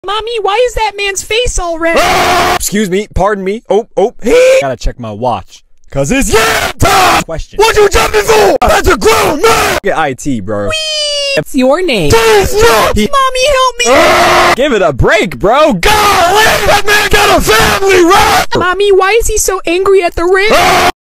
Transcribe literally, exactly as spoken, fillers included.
Mommy, why is that man's face all red? Excuse me, pardon me. Oh, oh, he gotta check my watch. Cause it's yeah time! Question. What you jumping for? That's a grown man! Get I T, bro. Whee! What's your name? He Mommy, help me! Give it a break, bro. God, that man got a family, right? Mommy, why is he so angry at the rim?